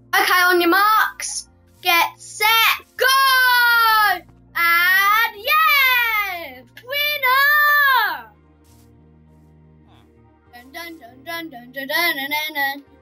Okay, on your marks, get set, go! And yeah! Winner! Dun dun dun dun dun dun dun dun dun.